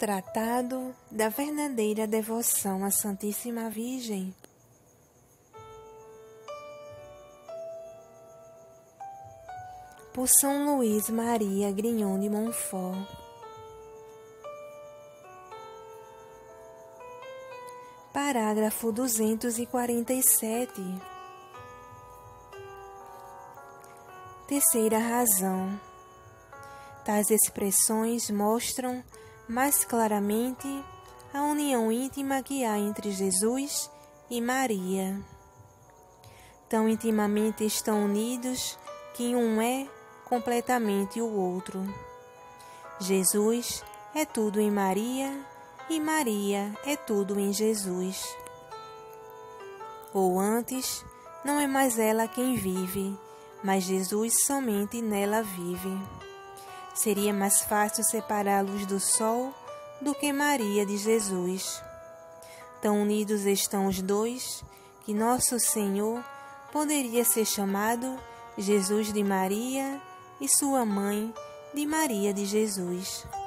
Tratado da verdadeira devoção à Santíssima Virgem. Por São Luís Maria Grignon de Montfort. Parágrafo 247. Terceira razão. Tais expressões mostram mais claramente a união íntima que há entre Jesus e Maria. Tão intimamente estão unidos que um é completamente o outro. Jesus é tudo em Maria e Maria é tudo em Jesus. Ou antes, não é mais ela quem vive, mas Jesus somente nela vive. Seria mais fácil separar a luz do sol do que Maria de Jesus. Tão unidos estão os dois que nosso Senhor poderia ser chamado Jesus de Maria e sua mãe de Maria de Jesus.